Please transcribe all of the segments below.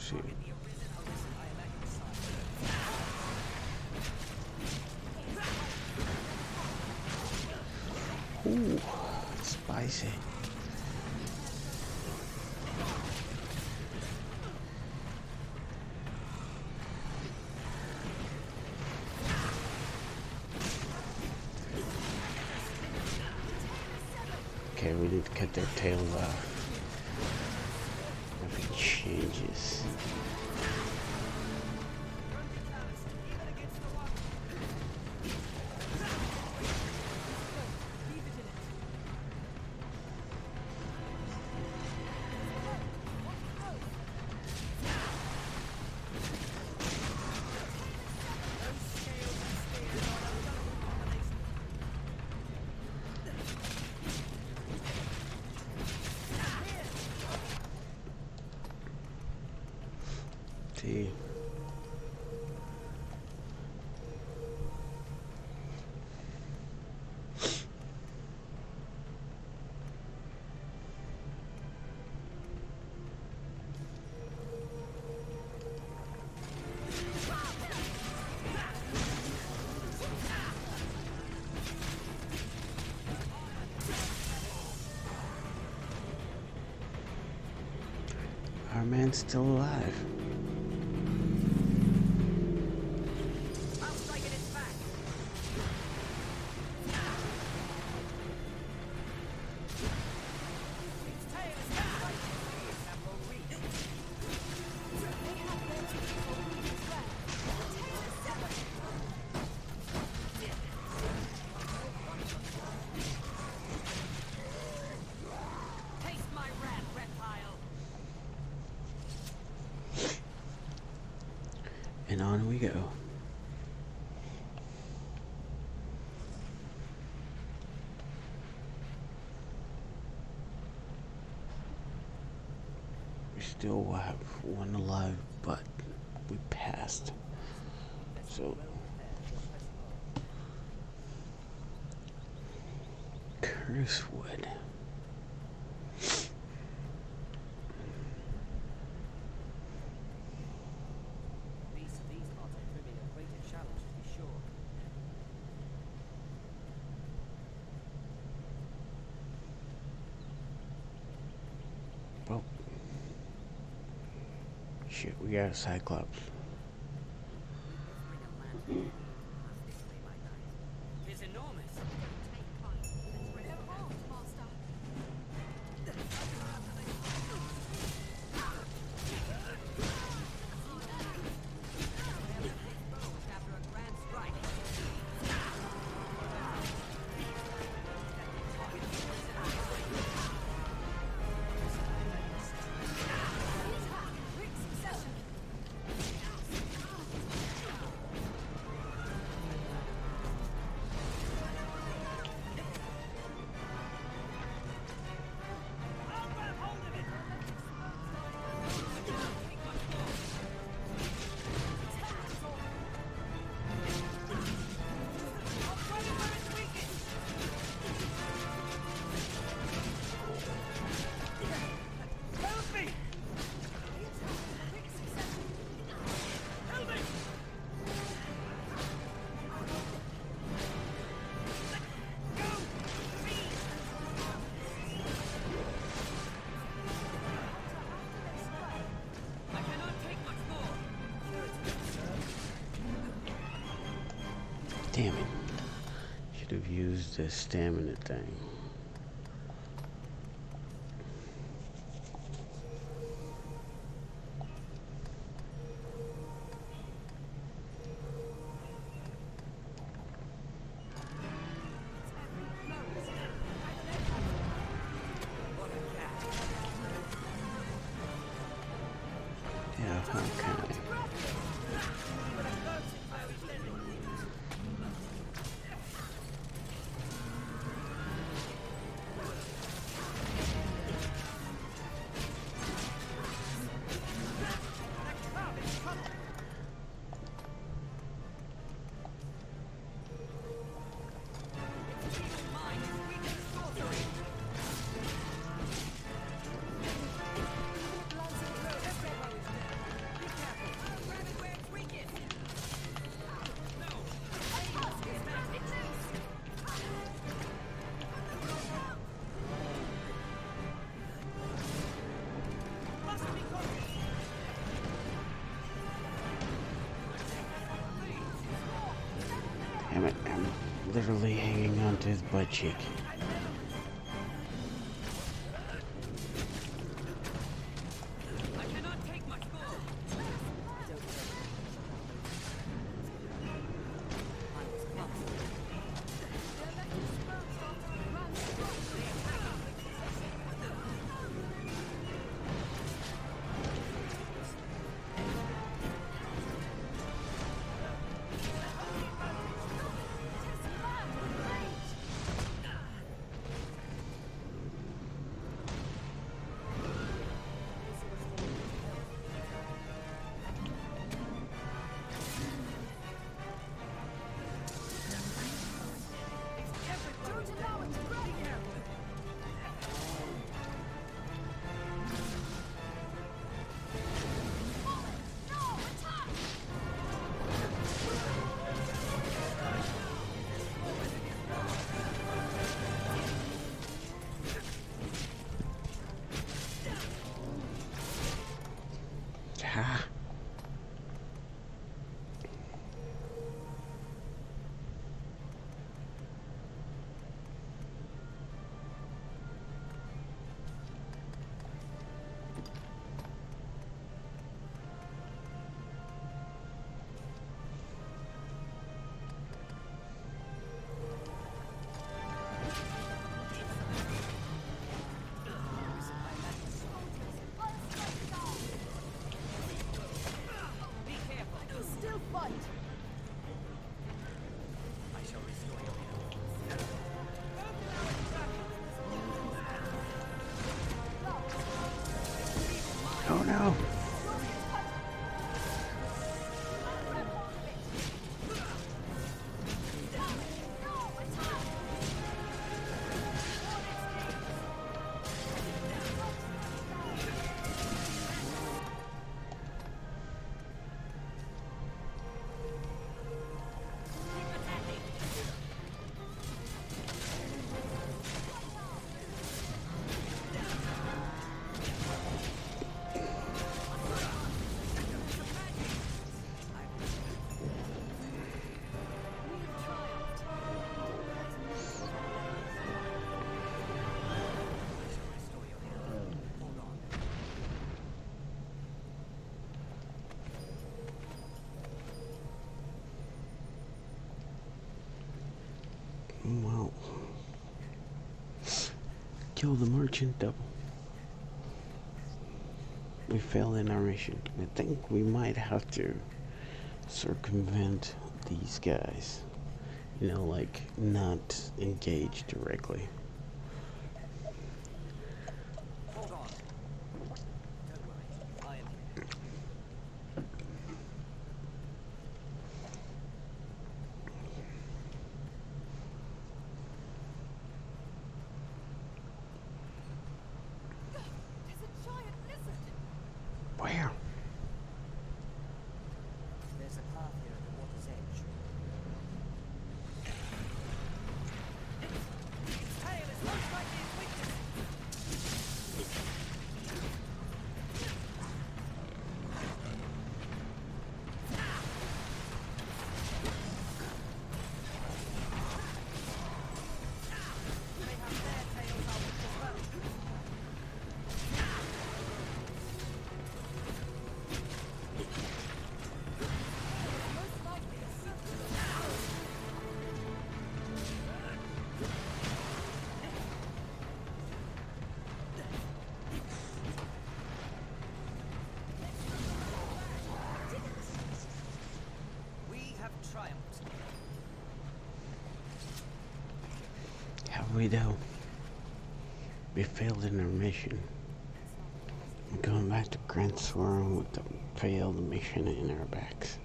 See. Ooh, spicy. Okay, we need to cut their tails off. If he changes. See. Our man's still alive. And on we go. We still have one alive, but we passed. So Cursewood. Oh. Shit, we got a Cyclops. It's enormous. Damn it. Should have used the stamina thing. Yeah, okay. butt cheek. Ah. Oh no. Well, kill the merchant double. We failed in our mission. I think we might have to circumvent these guys. You know, like, not engage directly. Hold on. Don't worry. I am here. There's a giant lizard. Where? There's a path here at the water's edge. Its tail is most likely its weakness. They have their tails are weak as well. Most likely a secret. We have triumphed. Have we though? We failed in our mission. We're going back to Grand Swarm with the failed mission in our backs.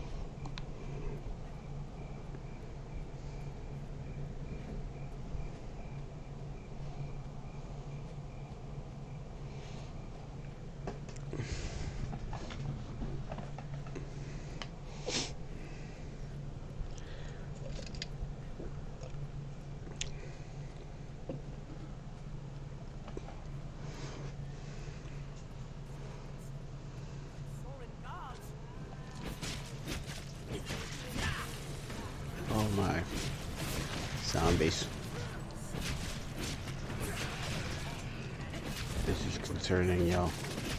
Soaring guards. Oh my. Zombies. concerning, yo.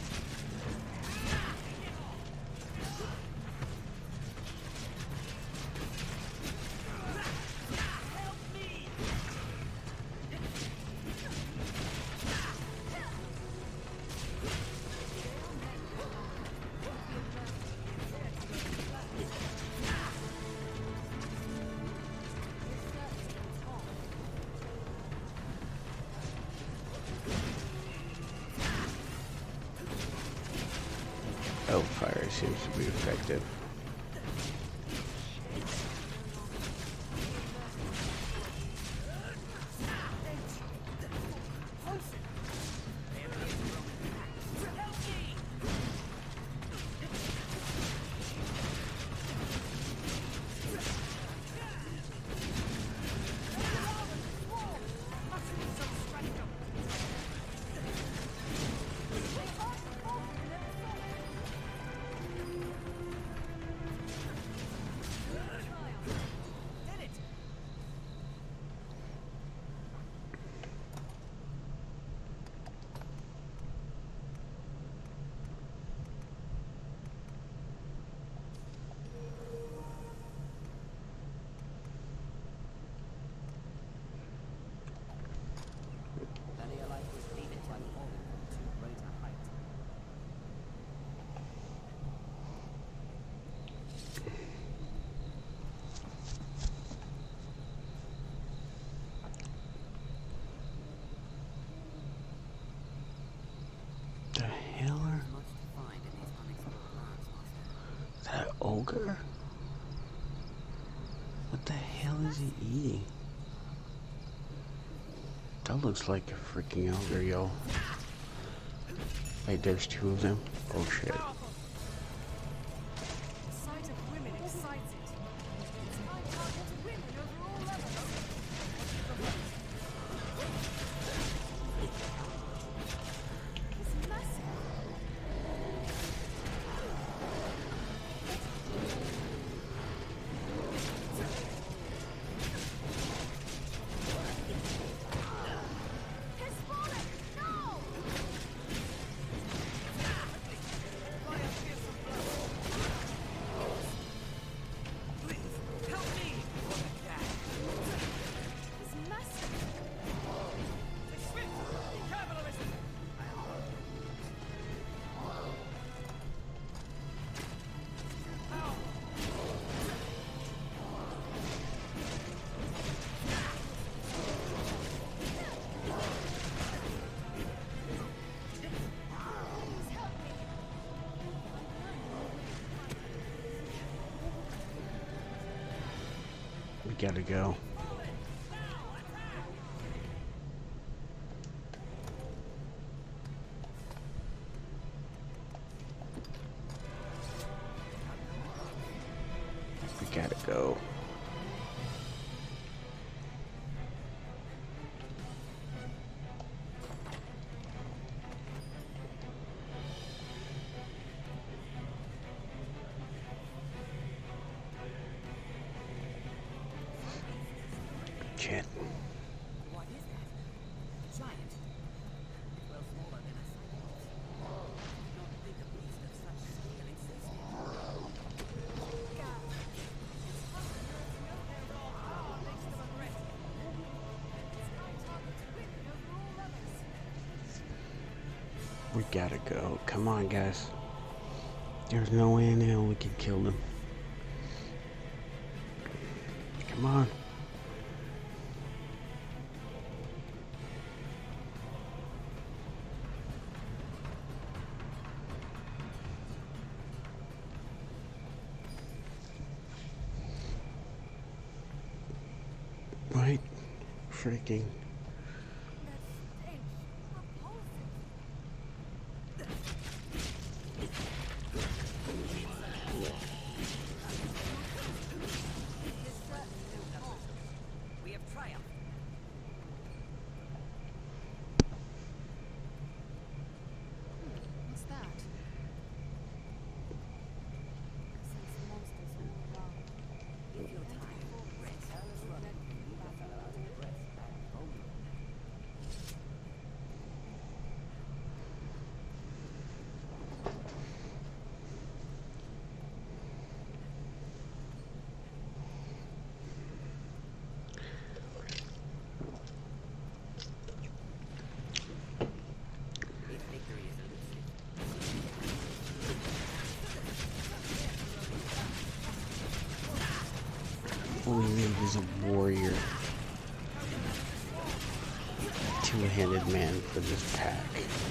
Oh, fire seems to be effective. Many alike was defeated by falling to greater height. The hell are There's much to find in these unexplored lands, Master. that ogre? What the hell is he eating? That looks like a freaking ogre, yo. Wait, there's two of them? Oh shit. The sight of women excites it. It's my target to women over all levels. It's massive. It's falling! No! It's massive. We gotta go. We gotta go. Shit. What is that? Giant. Well smaller than a cyclops. Did not think a beast of such scale existed. Gad. It's hungry no their raw power makes them aggressive. It's my target to women over all levels. We gotta go. Come on, guys. There's no way in hell we can kill them. Come on. Right? Freaking. That stench. Repulsive. There's certainly no harm. We have triumphed. What's that? I sense monsters all around. If you're tired, rest. Leave a fellow out of the breath. Only we need is a warrior. Two-handed man for this pack.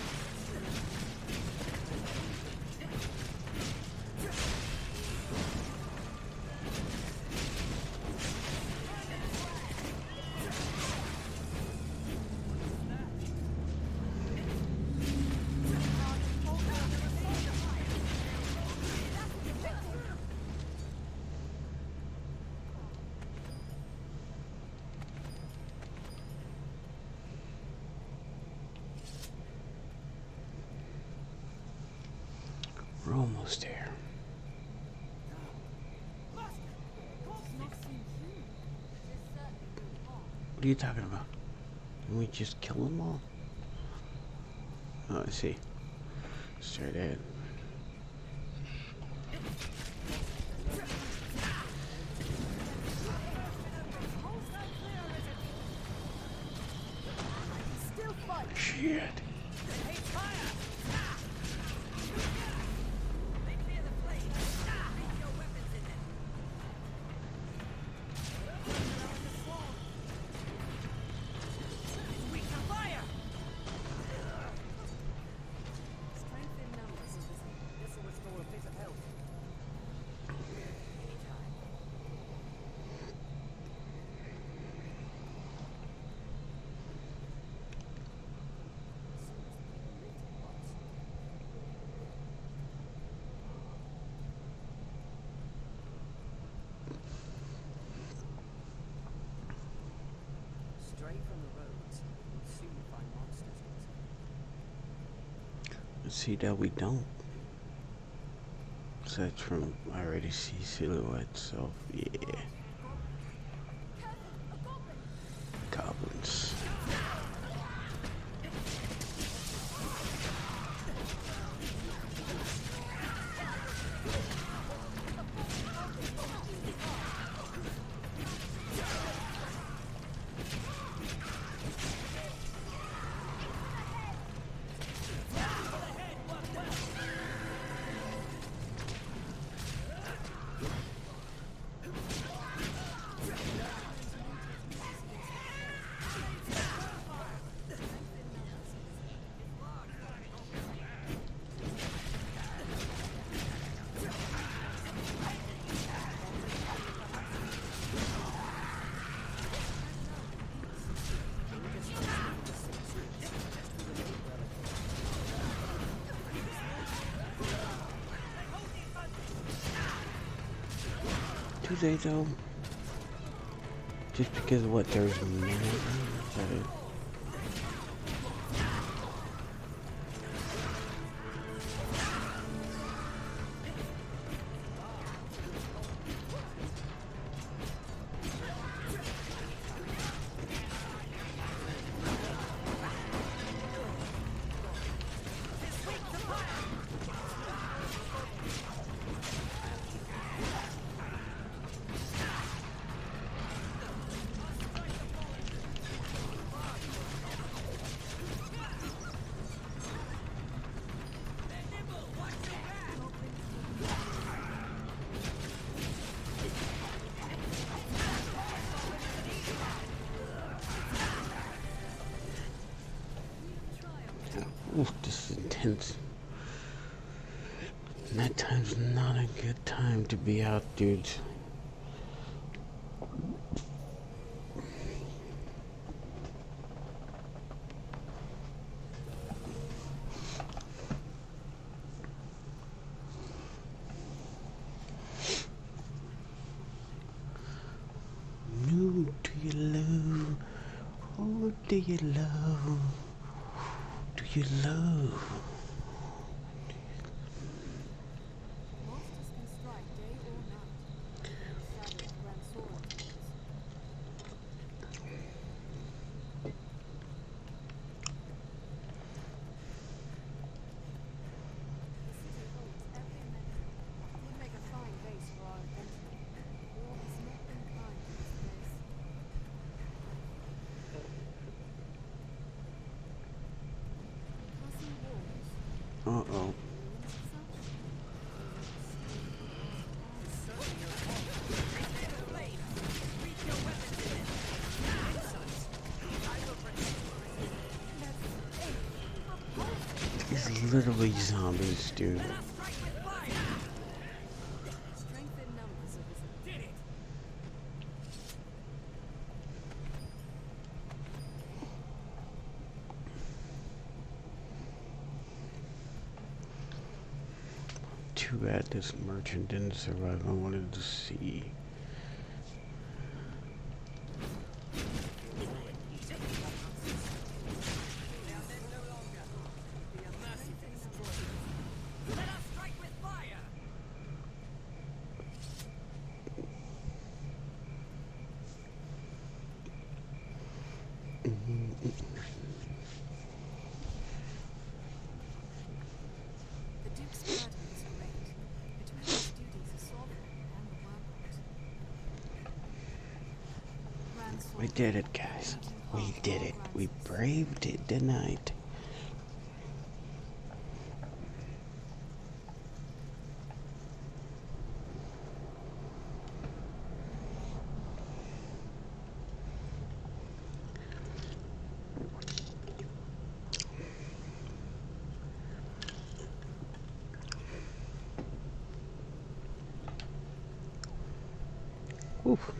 We're almost there. What are you talking about? Can we just kill them all? Oh, I see. Straight ahead. Shit. See that we don't. Aside from I already see silhouettes, so yeah. Goblins. Do they though? Just because of what there's more? Is that it? Oof, this is intense. Nighttime's not a good time to be out, dudes. Who do you love? Who do you love? Do you love? Monsters can strike day or night. Shadow of Grand Sword. The city holds every metal. Would make a fine base for our adventure. War has not been kind to this place. Passing walls These literally zombies, dude. Let us strike with fire! Strength in numbers, Arisen. Did it! Too bad this merchant didn't survive. I wanted to see. Now then, no longer. Be a mercy to destroy you. Let us strike with fire! The Duke's burden is great, between his duties as sovereign and the wormhole. Grand We Sword, did it, guys. We did it. We braved it tonight. Oof.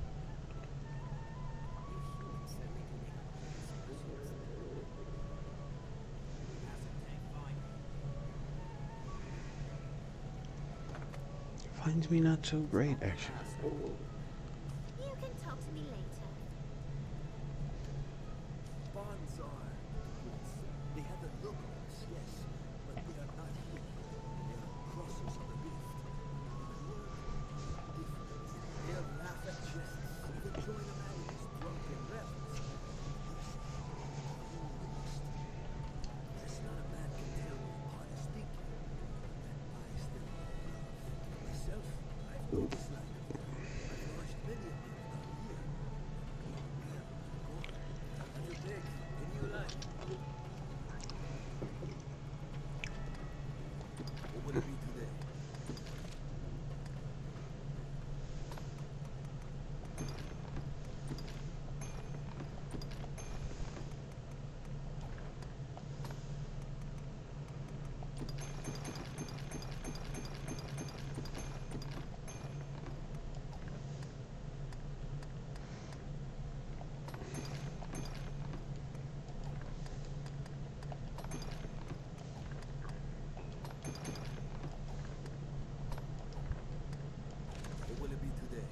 Finds me not so great, actually. You can talk to me later. Bonds are goods. They have the look of us, yes, but they are not here. They are crossers of the rift. Different. They'll laugh at jests, even join a man in his drunken revels. There's not a man can tell me heart is thinking. That I still love. Myself, I've no dislike of them. I've watched many of them about here. That's a big. Any you like? What would it be today? What will it be today?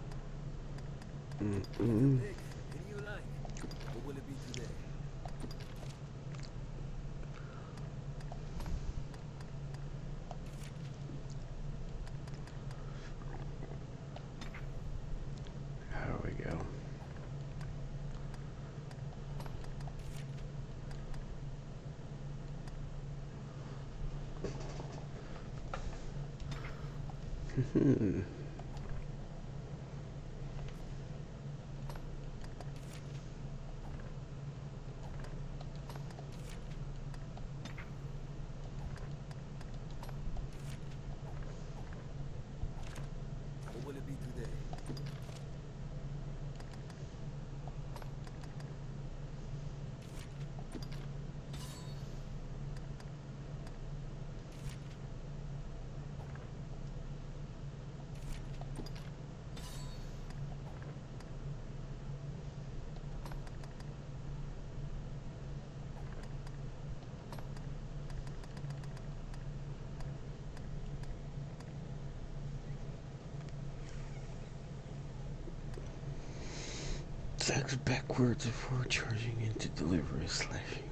Mm-mm. Big. Any you like? What will it be today? There we go. What will it be today? Zags backwards before charging in to deliver a slashing.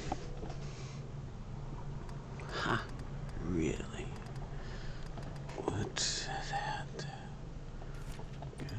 Ha! Really? What's that? Okay.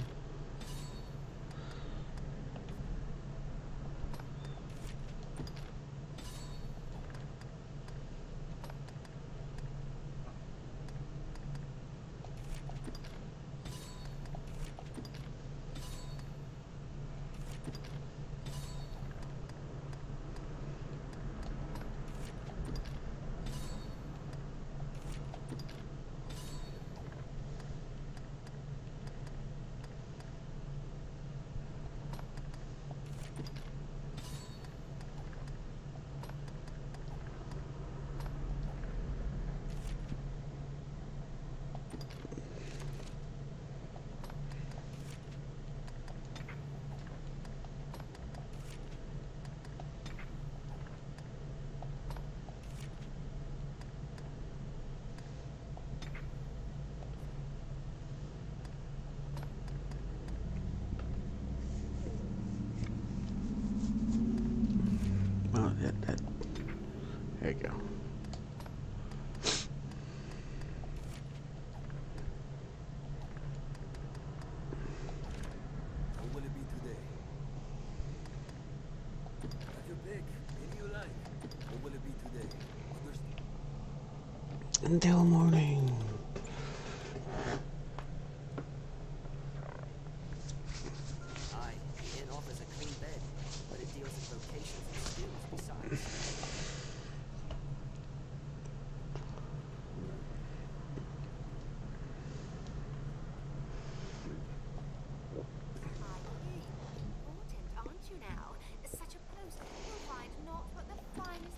until morning. Aye, the inn offers a clean bed, but it deals in vocations and skills besides. Ah, you important, aren't you now? Such a post you'll find naught but the finest.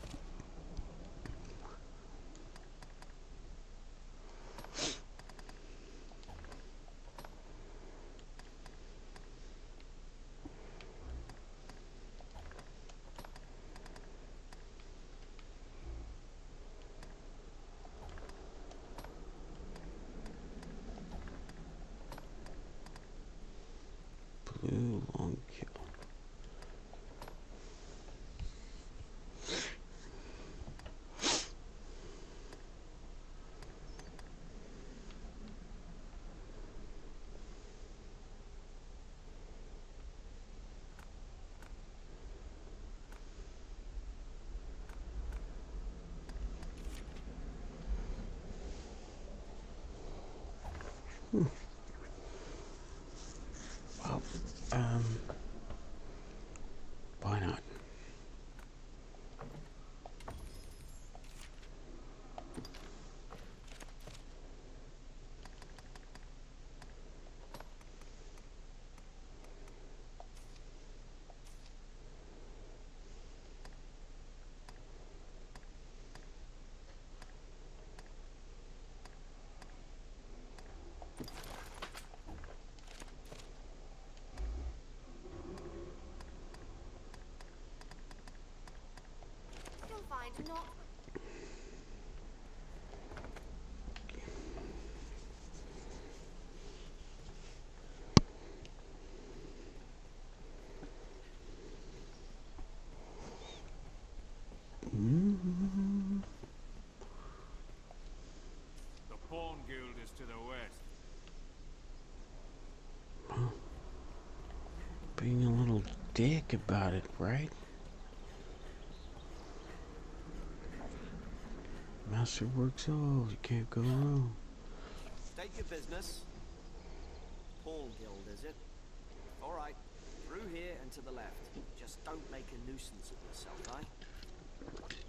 Blue long kill. Well, why not? You'll find naught but The Pawn Guild is to the west. Being a little dick about it, right? Master works all, you can't go wrong. State your business. Pawn Guild, is it? All right. Through here and to the left. Just don't make a nuisance of yourself, eh?